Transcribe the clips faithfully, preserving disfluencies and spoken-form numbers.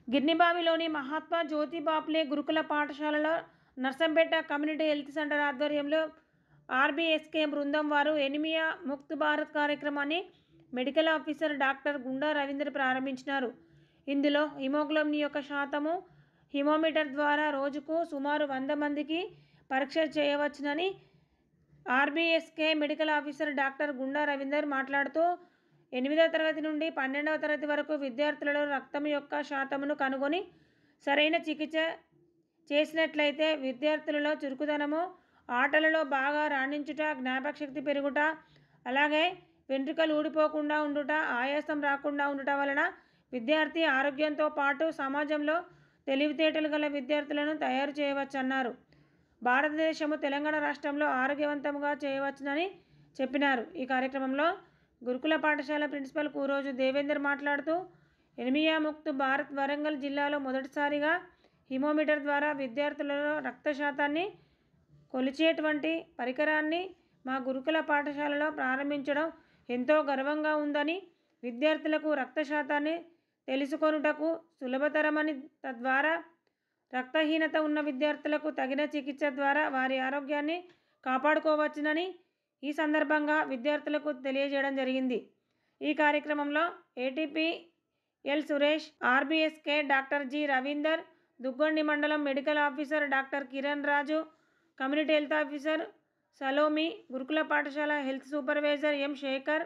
గిర్నిబావిలోని మహాత్మా జ్యోతి బాపులే గురుకుల పాఠశాలలో Narsampet community health centre ఆధ్వర్యంలో ఆర్బీఎస్కే బృందం వారు ఎనిమియా ముక్త్ భారత్ కార్యక్రమాన్ని medical officer doctor Gunda Ravinder ప్రారంభించినారు. ఇందులో హిమోగ్లోబిన్ యొక్క శాతము హిమోమీటర్ ద్వారా రోజుకు సుమారు వంద మందికి పరీక్ష చేయవచ్చునని RBSK medical officer doctor Gunda Ravinder మాట్లాడుతూ, ఎనిమిదవ తరగతి నుండి పన్నెండవ తరగతి వరకు విద్యార్థులలో రక్తం యొక్క శాతమును కనుగొని సరైన చికిత్స చేసినట్లయితే విద్యార్థులలో చురుకుదనము, ఆటలలో బాగా రాణించుట, జ్ఞాపకశక్తి పెరుగుట, అలాగే వెంట్రుకలు ఊడిపోకుండా ఉండుట, ఆయాసం రాకుండా ఉండుట వలన విద్యార్థి ఆరోగ్యంతో పాటు సమాజంలో తెలివితేటలు గల విద్యార్థులను తయారు చేయవచ్చన్నారు. భారతదేశము తెలంగాణ రాష్ట్రంలో ఆరోగ్యవంతంగా చేయవచ్చునని చెప్పినారు. ఈ కార్యక్రమంలో గురుకుల పాఠశాల ప్రిన్సిపల్ కూరోజు దేవేందర్ మాట్లాడుతూ, ఎనిమియా ముక్త్ భారత్ వరంగల్ జిల్లాలో మొదటిసారిగా హిమోమీటర్ ద్వారా విద్యార్థులలో రక్త శాతాన్ని కొలిచేటువంటి పరికరాన్ని మా గురుకుల పాఠశాలలో ప్రారంభించడం ఎంతో గర్వంగా ఉందని, విద్యార్థులకు రక్త శాతాన్ని తెలుసుకొనుటకు సులభతరమని, తద్వారా రక్తహీనత ఉన్న విద్యార్థులకు తగిన చికిత్స ద్వారా వారి ఆరోగ్యాన్ని కాపాడుకోవచ్చునని ఈ సందర్భంగా విద్యార్థులకు తెలియజేయడం జరిగింది. ఈ కార్యక్రమంలో ATP L Suresh, RBSK doctor G Ravinder, Duggondi మండలం medical officer doctor Kiran Raju, community health officer Salomi, గురుకుల పాఠశాల హెల్త్ సూపర్వైజర్ ఎం శేఖర్,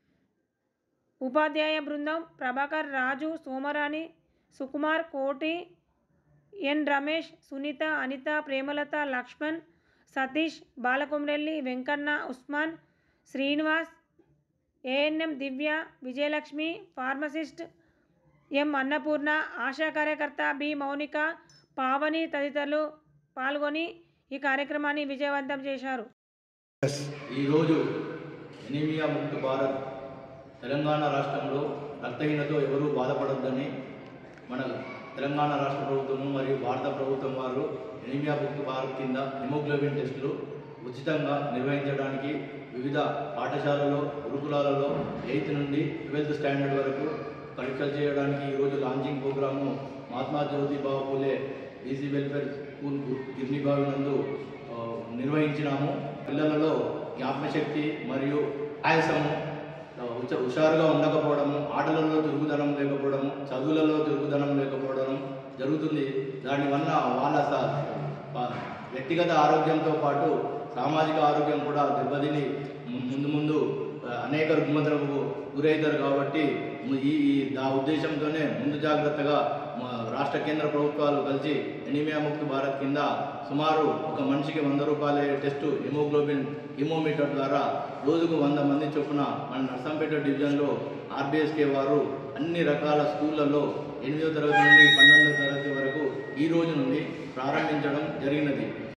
ఉపాధ్యాయ బృందం ప్రభాకర్, రాజు, Somarani, Sukumar, Koti, N Ramesh, Sunitha, Anitha, Premalatha, Lakshman, Satish, Balakomrelli, Venkanna, Usman, Srinivas, ANM Divya, Vijayalakshmi, pharmacist M Annapurna, Asha కార్యకర్త బి మౌనిక, పావని తదితరులు పాల్గొని ఈ కార్యక్రమాన్ని విజయవంతం చేశారు. ఈరోజు ఎనిమియా ముక్త్ భారత్ తెలంగాణ రాష్ట్రంలో రక్తహీనతో ఎవరూ బాధపడొద్దని మన తెలంగాణ రాష్ట్ర ప్రభుత్వము మరియు భారత ప్రభుత్వం వారు ఎనిమియా ముక్త్ భారత్ కింద హిమోగ్లోబిన్ టెస్టులు ఉచితంగా నిర్వహించడానికి వివిధ పాఠశాలలో, గురుకులాలలో ఎయిత్ నుండి ట్వెల్త్ స్టాండర్డ్ వరకు పరీక్షలు చేయడానికి ఈరోజు launching programme Mahatma Jyoti Bapule BC welfare school Girnibavi నందు నిర్వహించినాము. పిల్లలలో జ్ఞాపకశక్తి మరియు ఆయాసము, హుషారుగా ఉండకపోవడము, ఆటలలో చురుకుదనం లేకపోవడము, చదువులలో చురుకుదనం లేకపోవడం జరుగుతుంది. దానివల్ల వాళ్ళ వ్యక్తిగత ఆరోగ్యంతో పాటు సామాజిక ఆరోగ్యం కూడా దెబ్బతిని ముందు ముందు అనేక రుగ్మతలకు గురవుతారు. కాబట్టి ఈ ఆ ఉద్దేశంతోనే ముందు జాగ్రత్తగా రాష్ట్ర కేంద్ర ప్రభుత్వాలు కలిసి ఎనిమియా ముక్త్ భారత్ కింద సుమారు ఒక మనిషికి వంద రూపాయల టెస్టు హిమోగ్లోబిన్ హిమోమీటర్ ద్వారా రోజుకు వంద మంది చొప్పున మన నర్సంపేట డివిజన్లో ఆర్బీఎస్కే వారు అన్ని రకాల స్కూళ్ళల్లో ఎనిమిదవ తరగతి నుండి పన్నెండవ తరగతి వరకు ఈ రోజు నుండి ప్రారంభించడం జరిగినది.